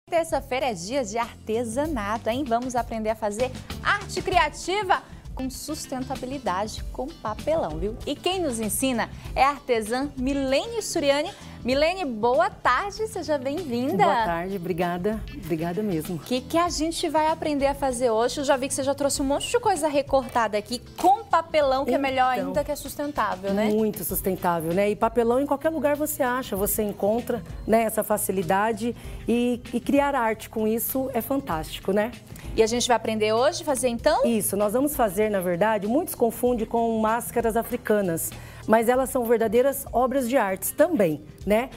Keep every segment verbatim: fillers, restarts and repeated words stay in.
Terça-feira é dia de artesanato, hein? Vamos aprender a fazer arte criativa com sustentabilidade com papelão, viu? E quem nos ensina é a artesã Milene Suriani. Milene, boa tarde, seja bem-vinda. Boa tarde, obrigada, obrigada mesmo. O que, que a gente vai aprender a fazer hoje? Eu já vi que você já trouxe um monte de coisa recortada aqui com papelão, que então, é melhor ainda, que é sustentável, né? Muito sustentável, né? E papelão em qualquer lugar você acha, você encontra, né, essa facilidade e, e criar arte com isso é fantástico, né? E a gente vai aprender hoje a fazer então? Isso, nós vamos fazer, na verdade, muitos confundem com máscaras africanas, mas elas são verdadeiras obras de arte também, né?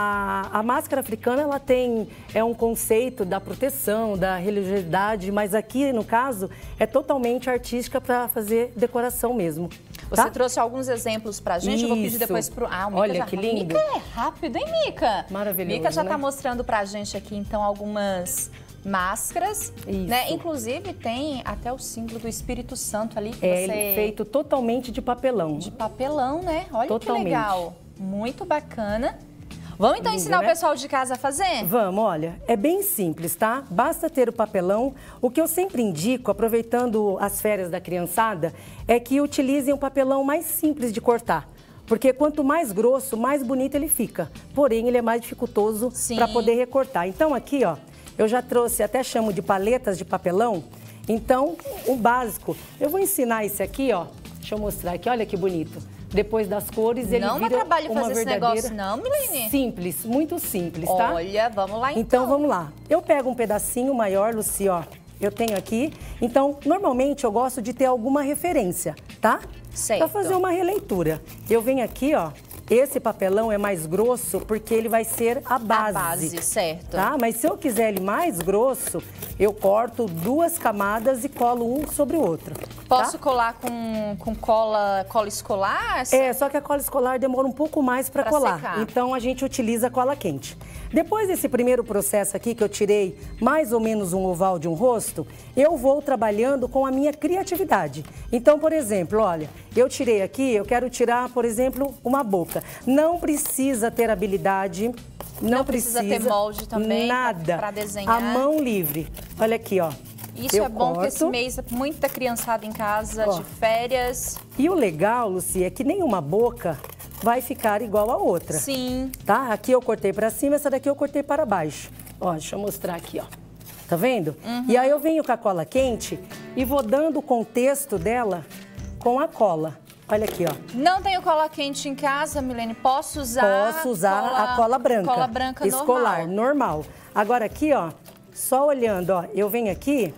A, a máscara africana, ela tem, é um conceito da proteção, da religiosidade, mas aqui, no caso, é totalmente artística para fazer decoração mesmo. Você tá? trouxe alguns exemplos pra gente, Isso. eu vou pedir depois pro... Ah, o Mica Olha já... que lindo. Mica é rápido, hein, Mica? Maravilhoso, Mica já né? tá mostrando pra gente aqui, então, algumas máscaras, Isso. né? Inclusive tem até o símbolo do Espírito Santo ali. Que É você... ele é feito totalmente de papelão. De papelão, né? Olha Totalmente. que legal. Muito bacana. Vamos então Lindo, ensinar né? o pessoal de casa a fazer? Vamos, olha, é bem simples, tá? Basta ter o papelão. O que eu sempre indico, aproveitando as férias da criançada, é que utilizem o papelão mais simples de cortar. Porque quanto mais grosso, mais bonito ele fica. Porém, ele é mais dificultoso para poder recortar. Então aqui, ó, eu já trouxe, até chamo de paletas de papelão. Então, o básico, eu vou ensinar esse aqui, ó. Deixa eu mostrar aqui, olha que bonito. Depois das cores, ele não vira dá trabalho uma fazer esse verdadeira... negócio não, Milene? Simples, muito simples, tá? Olha, vamos lá então. Então, vamos lá. Eu pego um pedacinho maior, Luci, ó. Eu tenho aqui. Então, normalmente, eu gosto de ter alguma referência, tá? Certo. Pra fazer uma releitura. Eu venho aqui, ó. Esse papelão é mais grosso porque ele vai ser a base. A base, certo. Tá? Mas se eu quiser ele mais grosso, eu corto duas camadas e colo um sobre o outro. Posso tá? colar com, com cola, cola escolar? É, só que a cola escolar demora um pouco mais para colar. Secar. Então a gente utiliza a cola quente. Depois desse primeiro processo aqui, que eu tirei mais ou menos um oval de um rosto, eu vou trabalhando com a minha criatividade. Então, por exemplo, olha, eu tirei aqui, eu quero tirar, por exemplo, uma boca. Não precisa ter habilidade, não, não precisa, precisa ter molde também nada. Para desenhar. A mão livre. Olha aqui, ó. Isso eu é bom, corto. porque esse mês muita criançada em casa, ó, de férias. E o legal, Luci, é que nenhuma boca vai ficar igual a outra. Sim. Tá? Aqui eu cortei para cima, essa daqui eu cortei para baixo. Ó, deixa eu mostrar aqui, ó. Tá vendo? Uhum. E aí eu venho com a cola quente e vou dando o contexto dela com a cola. Olha aqui, ó. Não tenho cola quente em casa, Milene. Posso usar? Posso usar cola, a cola branca. Cola branca escolar, normal. normal. Agora aqui, ó, só olhando, ó, eu venho aqui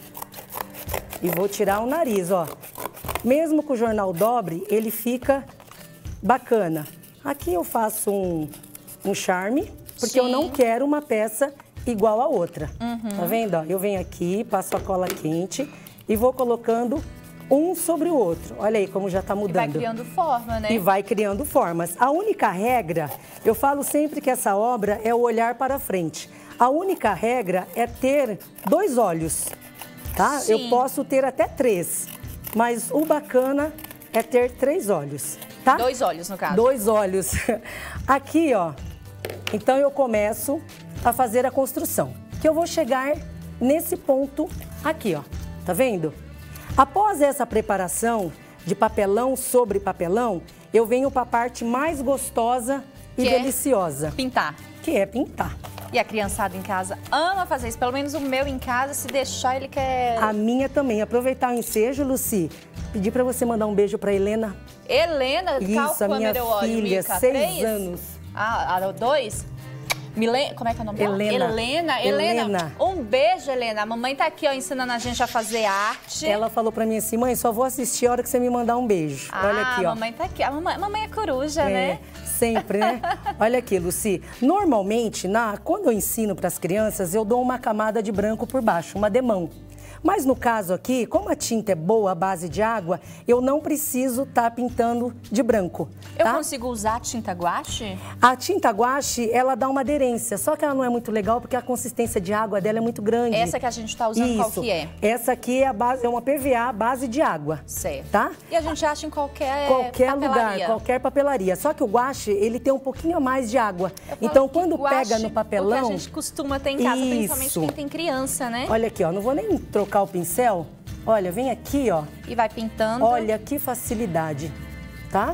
e vou tirar o nariz, ó. Mesmo que o jornal dobre, ele fica bacana. Aqui eu faço um, um charme, porque Sim. eu não quero uma peça igual a outra. Uhum. Tá vendo? Ó, eu venho aqui, passo a cola quente e vou colocando um sobre o outro. Olha aí como já tá mudando. E vai criando forma, né? E vai criando formas. A única regra, eu falo sempre que essa obra é o olhar para frente. A única regra é ter dois olhos, tá? Sim. Eu posso ter até três, mas o bacana é ter três olhos, tá? Dois olhos, no caso. Dois olhos. Aqui, ó, então eu começo a fazer a construção, que eu vou chegar nesse ponto aqui, ó, tá vendo? Após essa preparação de papelão sobre papelão, eu venho para a parte mais gostosa e que deliciosa. É pintar. Que é pintar. E a criançada em casa ama fazer isso. Pelo menos o meu em casa, se deixar, ele quer... A minha também. Aproveitar o ensejo, Luci, pedir para você mandar um beijo para Helena. Helena? Isso, a minha filha, seis anos. Ah, a dois? Milene, como é que é o nome dela? Helena. Helena. Helena. Helena. Um beijo, Helena. A mamãe tá aqui, ó, ensinando a gente a fazer arte. Ela falou pra mim assim, mãe, só vou assistir a hora que você me mandar um beijo. Ah, olha aqui, ó. A mamãe tá aqui. A mamãe, a mamãe é coruja, é, né? Sempre, né? Olha aqui, Luci. Normalmente, na, quando eu ensino pras crianças, eu dou uma camada de branco por baixo, uma demão. Mas no caso aqui, como a tinta é boa, a base de água, eu não preciso estar pintando de branco. Eu tá? consigo usar tinta guache? A tinta guache, ela dá uma aderência, só que ela não é muito legal porque a consistência de água dela é muito grande. Essa que a gente está usando, Isso. qual que é? Essa aqui é, a base, é uma P V A base de água. Certo. Tá? E a gente acha em qualquer Qualquer papelaria. lugar, qualquer papelaria. Só que o guache guache, ele tem um pouquinho a mais de água. Então, quando pega no papelão... O que a gente costuma ter em casa, isso. principalmente quem tem criança, né? Olha aqui, ó, não vou nem trocar o pincel. Olha, vem aqui, ó. E vai pintando. Olha que facilidade, tá?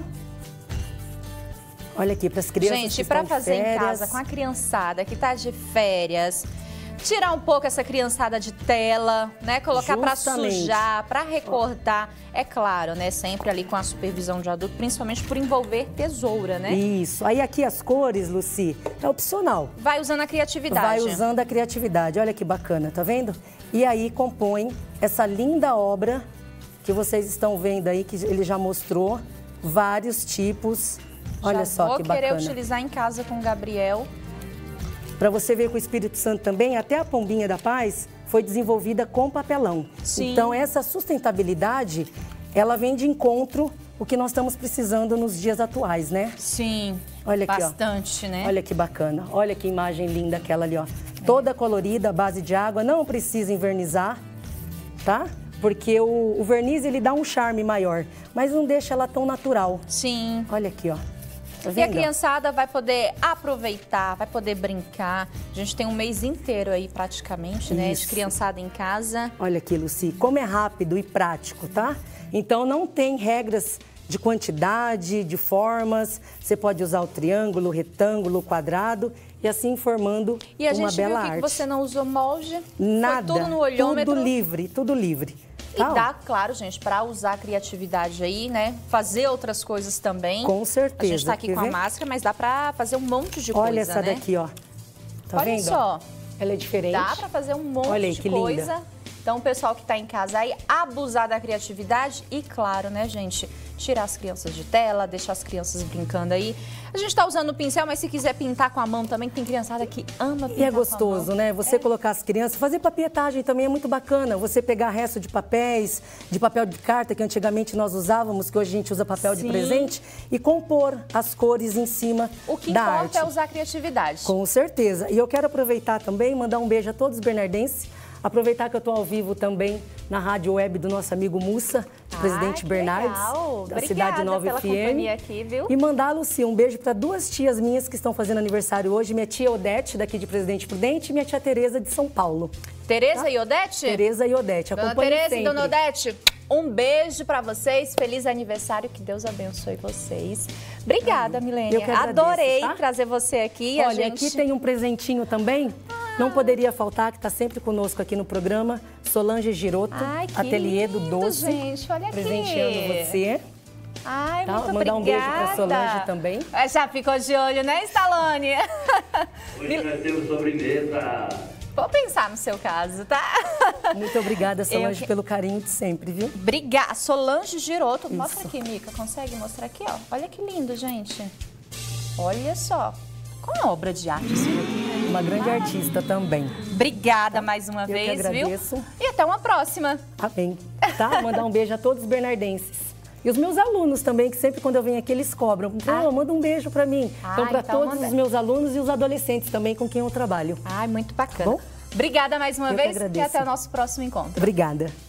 Olha aqui, para as crianças Gente, que para estão de fazer férias. em casa com a criançada que tá de férias, tirar um pouco essa criançada de tela, né? Colocar para sujar, para recortar. É claro, né? Sempre ali com a supervisão de adulto, principalmente por envolver tesoura, né? Isso. Aí aqui as cores, Lucy, é opcional. Vai usando a criatividade. Vai usando a criatividade. Olha que bacana, tá vendo? E aí compõe essa linda obra que vocês estão vendo aí, que ele já mostrou vários tipos. Olha já só vou que bacana. querer utilizar em casa com o Gabriel. Para você ver com o Espírito Santo também, até a Pombinha da Paz foi desenvolvida com papelão. Sim. Então, essa sustentabilidade, ela vem de encontro o que nós estamos precisando nos dias atuais, né? Sim, olha aqui, bastante, ó. né? Olha que bacana. Olha que imagem linda aquela ali, ó. Toda colorida, à base de água, não precisa envernizar, tá? Porque o, o verniz, ele dá um charme maior, mas não deixa ela tão natural. Sim. Olha aqui, ó. Tá e a criançada vai poder aproveitar, vai poder brincar. A gente tem um mês inteiro aí praticamente, né, de criançada em casa. Olha aqui, Lucy, como é rápido e prático, tá? Então não tem regras de quantidade, de formas. Você pode usar o triângulo, o retângulo, o quadrado e assim formando uma bela arte. E a gente viu que você não usou molde? Nada. Foi tudo no olhômetro? Tudo livre, tudo livre. E dá, claro, gente, para usar a criatividade aí, né? Fazer outras coisas também. Com certeza. A gente tá aqui com a máscara, mas dá para fazer um monte de Olha coisa, essa né? daqui, ó. Tá Olha vendo? só. Ela é diferente. Dá para fazer um monte Olha aí, de que coisa. linda. Então, o pessoal que está em casa aí, abusar da criatividade e, claro, né, gente, tirar as crianças de tela, deixar as crianças brincando aí. A gente está usando o pincel, mas se quiser pintar com a mão também, tem criançada que ama pintar. E é gostoso, com a mão. né? Você é. colocar as crianças, fazer papietagem também é muito bacana. Você pegar resto de papéis, de papel de carta, que antigamente nós usávamos, que hoje a gente usa papel Sim. de presente, e compor as cores em cima da arte. O que importa é usar a criatividade. Com certeza. E eu quero aproveitar também e mandar um beijo a todos os bernardenses. Aproveitar que eu estou ao vivo também na rádio web do nosso amigo Mussa, de Presidente ah, Bernardes, legal. da Obrigada Cidade Nova pela F M. companhia aqui, viu? E mandar, Lucy, um beijo para duas tias minhas que estão fazendo aniversário hoje, minha tia Odete, daqui de Presidente Prudente, e minha tia Tereza, de São Paulo. Tereza tá? e Odete? Tereza e Odete, Dona Tereza e Dona Odete, um beijo para vocês, feliz aniversário, que Deus abençoe vocês. Obrigada, Milênia. Adorei tá? trazer você aqui. Olha, a gente... aqui tem um presentinho também. Não poderia faltar, que está sempre conosco aqui no programa, Solange Giroto, Ai, que Ateliê do lindo, Doce. Gente, olha aqui. Presenteando você. Ai, tá? muito Mandar obrigada. um beijo para Solange também. Já ficou de olho, né, Stallone? Hoje nós temos sobremesa. Vou pensar no seu caso, tá? Muito obrigada, Solange, Eu... pelo carinho de sempre, viu? Obrigada. Solange Giroto. Isso. Mostra aqui, Mica. Consegue mostrar aqui, ó? Olha que lindo, gente. Olha só. Qual a obra de arte isso aqui? Uma grande ah. artista também. Obrigada mais uma Eu vez, que agradeço. viu? E até uma próxima. Amém. Tá? Mandar um beijo a todos os bernardenses. E os meus alunos também, que sempre quando eu venho aqui, eles cobram. Então, ah. manda um beijo para mim. Ah, então, para então todos manda... os meus alunos e os adolescentes também com quem eu trabalho. Ai, muito bacana. Bom? Obrigada mais uma eu vez que e até o nosso próximo encontro. Obrigada.